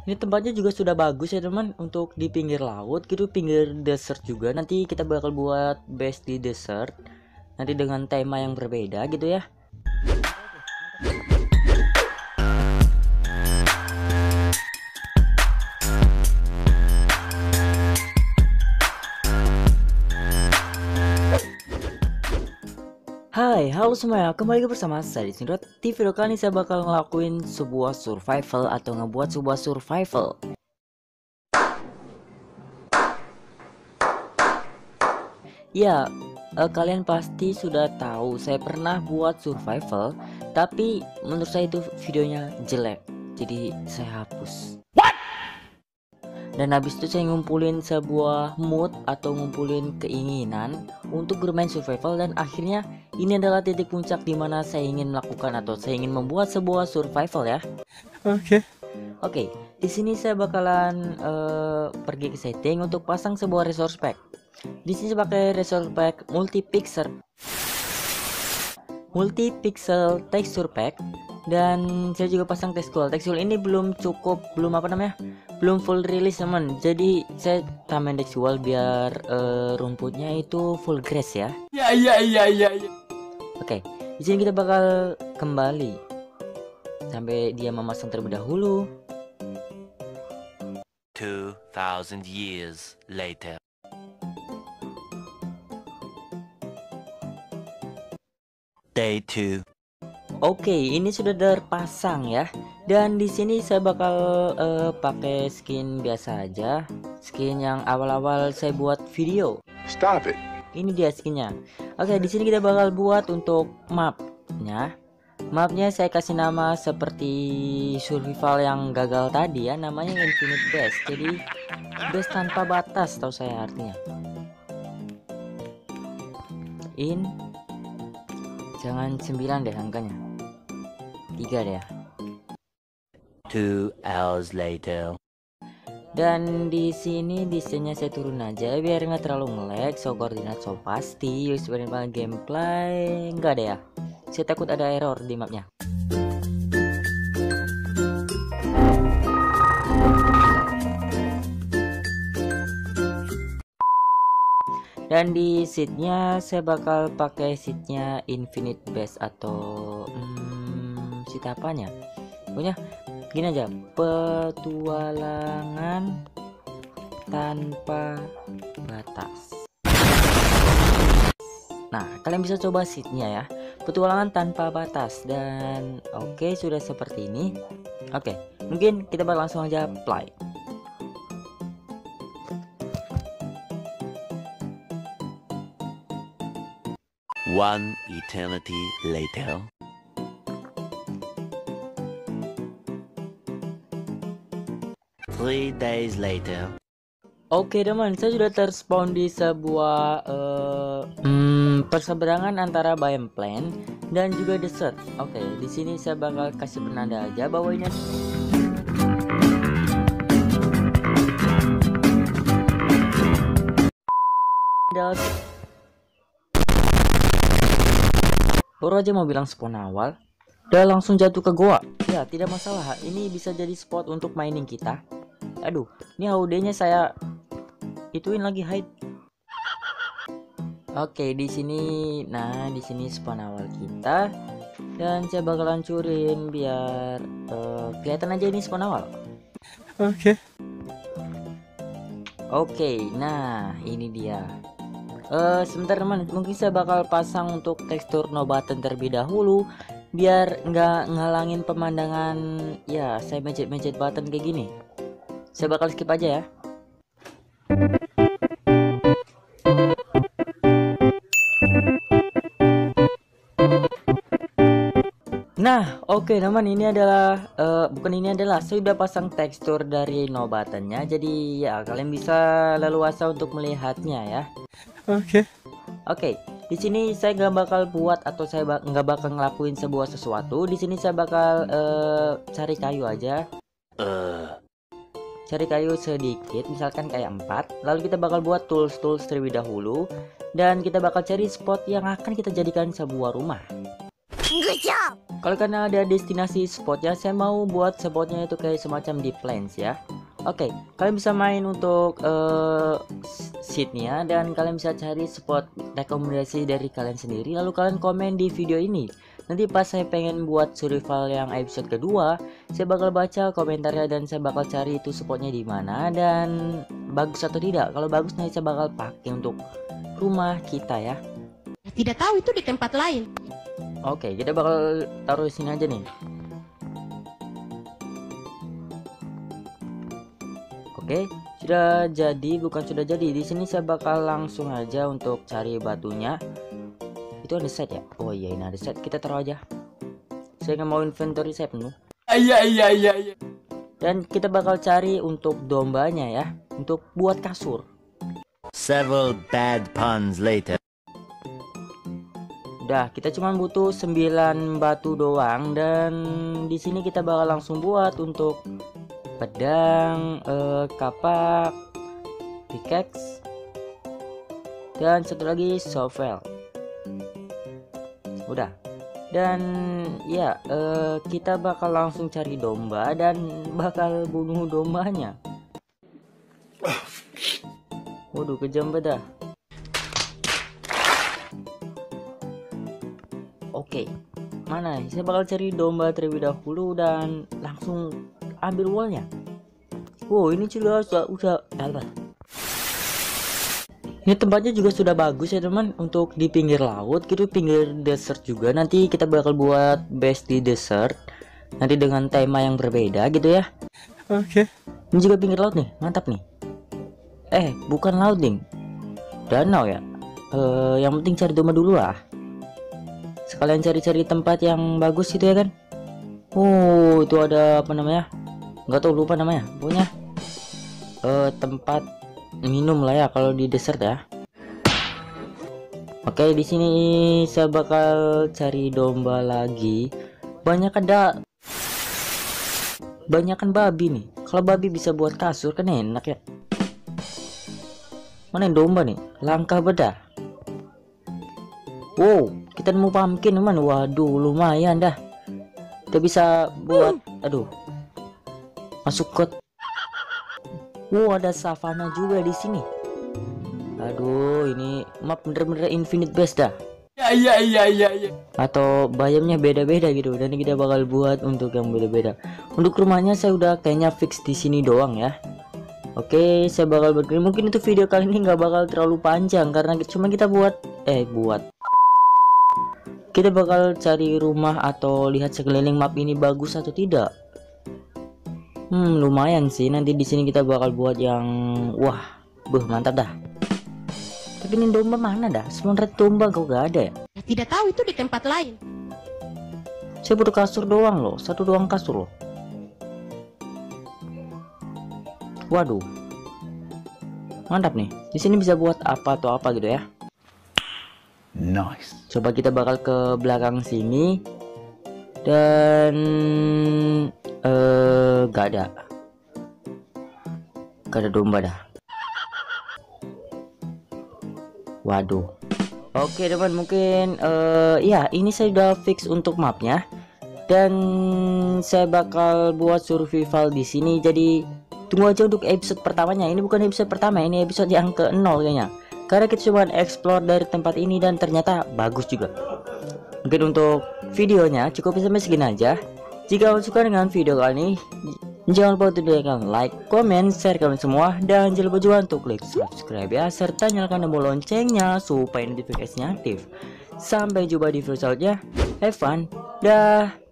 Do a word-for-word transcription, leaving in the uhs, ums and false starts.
Ini tempatnya juga sudah bagus ya teman, untuk di pinggir laut gitu, pinggir desert juga. Nanti kita bakal buat base di desert, nanti dengan tema yang berbeda gitu ya. Hai, halo semuanya, kembali lagi bersama saya di sini. Di video kali ini saya bakal ngelakuin sebuah survival atau ngebuat sebuah survival. Ya, eh, kalian pasti sudah tahu saya pernah buat survival, tapi menurut saya itu videonya jelek, jadi saya hapus. Dan habis itu saya ngumpulin sebuah mood atau ngumpulin keinginan untuk bermain survival, dan akhirnya ini adalah titik puncak dimana saya ingin melakukan atau saya ingin membuat sebuah survival ya. Oke. Okay. Oke, okay, di sini saya bakalan uh, pergi ke setting untuk pasang sebuah resource pack. Di sini saya pakai resource pack multi-pixel multi-pixel texture pack, dan saya juga pasang textual. Textual ini belum cukup, belum apa namanya? belum full release teman, jadi saya tambahin textual biar uh, rumputnya itu full grass ya. Ya ya ya ya. ya. Oke, di sini kita bakal kembali sampai dia memasang terlebih dahulu. two thousand years later. Day two. Oke, ini sudah terpasang ya. Dan di sini saya bakal uh, pakai skin biasa aja, skin yang awal-awal saya buat video. Stop it. Ini dia skinnya. Oke, di sini kita bakal buat untuk mapnya. Mapnya saya kasih nama seperti survival yang gagal tadi ya, namanya Infinite Base. Jadi base tanpa batas, tahu saya artinya. In, jangan sembilan deh angkanya, tiga deh ya. Two hours later. Dan di sini desainnya saya turun aja biar nggak terlalu nge-lag. So koordinat so pasti, use variable gameplay nggak ada ya. Saya takut ada error di mapnya. Dan di seatnya saya bakal pakai seatnya Infinite Base atau hmm, seat apanya? Punya gini aja, petualangan tanpa batas. Nah, kalian bisa coba seatnya ya, petualangan tanpa batas. Dan oke, okay, sudah seperti ini. Oke, okay, mungkin kita bakal langsung aja apply. One eternity later. Three days later. Oke teman, saya sudah terspawn di sebuah uh, hmm, perseberangan antara biome plain dan juga desert. Oke, di sini saya bakal kasih penanda aja bahwa ini adalah baru aja mau bilang spawn awal, udah langsung jatuh ke goa. Ya tidak masalah, ini bisa jadi spot untuk mining kita. Aduh, ini H U D-nya saya ituin lagi hide. Oke, di sini, nah di sini spawn awal kita, dan saya bakal hancurin biar uh, kelihatan aja ini spawn awal. Oke. Okay. Oke, nah ini dia. Uh, sebentar teman, mungkin saya bakal pasang untuk tekstur no button terlebih dahulu biar nggak ngalangin pemandangan. Ya, saya mencet-mencet button kayak gini. Saya bakal skip aja ya. Nah, oke okay, teman, ini adalah uh, bukan ini adalah saya sudah pasang tekstur dari no buttonnya, jadi ya kalian bisa leluasa untuk melihatnya ya. Oke. Okay. Oke, okay, di sini saya nggak bakal buat atau saya nggak bakal ngelakuin sebuah sesuatu. Di sini saya bakal uh, cari kayu aja. Uh. Cari kayu sedikit, misalkan kayak empat. Lalu kita bakal buat tools-tools terlebih dahulu, dan kita bakal cari spot yang akan kita jadikan sebuah rumah. Kalau karena ada destinasi spotnya, saya mau buat spotnya itu kayak semacam di plains ya. Oke, kalian bisa main untuk uh, seatnya, dan kalian bisa cari spot rekomendasi dari kalian sendiri, lalu kalian komen di video ini. Nanti pas saya pengen buat survival yang episode kedua, saya bakal baca komentarnya dan saya bakal cari itu spotnya di mana dan bagus atau tidak. Kalau bagus nanti saya bakal pakai untuk rumah kita ya. Tidak tahu itu di tempat lain. Oke, kita bakal taruh sini aja nih. Oke, sudah jadi, bukan sudah jadi. Di sini saya bakal langsung aja untuk cari batunya. Itu ada set ya? Oh iya, ini ada set. Kita taruh aja. Saya nggak mau inventory saya penuh. Iya iya iya iya. Dan kita bakal cari untuk dombanya ya, untuk buat kasur. Several bad puns later. Udah, kita cuma butuh sembilan batu doang, dan di sini kita bakal langsung buat untuk pedang, eh, kapak, pickaxe, dan satu lagi shovel. Udah, dan ya eh, kita bakal langsung cari domba dan bakal bunuh dombanya. Waduh, kejam beda. Oke, mana nih? Saya bakal cari domba terlebih dahulu dan langsung ambil woolnya. Wow, ini juga sudah udah apa? Ini tempatnya juga sudah bagus ya teman, untuk di pinggir laut gitu, pinggir desert juga. Nanti kita bakal buat base di desert, nanti dengan tema yang berbeda gitu ya. Oke. Ini juga pinggir laut nih, mantap nih. Eh, bukan laut nih, danau ya. Eh, yang penting cari domba dulu lah. Sekalian cari-cari tempat yang bagus gitu ya kan. Oh, itu ada apa namanya? Nggak tahu, lupa namanya. Pokoknya eh, tempat minum lah ya kalau di desert ya. Oke, di sini saya bakal cari domba lagi. Banyak ada banyakan babi nih. Kalau babi bisa buat kasur kan enak ya. Mana yang domba nih? Langkah beda. Wow, kita nemu pumpkin teman. Waduh, lumayan dah. Kita bisa buat, aduh, masuk kot. Wow, ada savana juga di sini. Aduh, ini map bener-bener infinite base dah. Iya iya iya iya. Atau biomnya beda-beda gitu, dan kita bakal buat untuk yang beda-beda. Untuk rumahnya saya udah kayaknya fix di sini doang ya. Oke, saya bakal berkali. Mungkin itu video kali ini nggak bakal terlalu panjang karena cuma kita buat, eh buat. Kita bakal cari rumah atau lihat sekeliling map ini bagus atau tidak. Hmm, lumayan sih. Nanti di sini kita bakal buat yang wah, beuh mantap dah. Tapi ini domba mana dah? Spawn red domba kok gak ada ya? Tidak tahu itu di tempat lain. Saya butuh kasur doang loh, satu doang kasur loh. Waduh, mantap nih. Di sini bisa buat apa atau apa gitu ya. Nice. Coba kita bakal ke belakang sini dan eh gak ada, gak ada domba dah. Waduh. Oke teman, mungkin uh, ya ini saya udah fix untuk mapnya dan saya bakal buat survival di sini. Jadi tunggu aja untuk episode pertamanya. Ini bukan episode pertama, ini episode yang ke nol kayaknya. Karena kita coba explore dari tempat ini dan ternyata bagus juga. Mungkin untuk videonya cukup sampai segini aja. Jika kalian suka dengan video kali ini, jangan lupa untuk tekan like, comment, share kalian semua, dan jangan lupa juga untuk klik subscribe ya, serta nyalakan tombol loncengnya supaya notifikasinya aktif. Sampai jumpa di video selanjutnya. Have fun. Dah.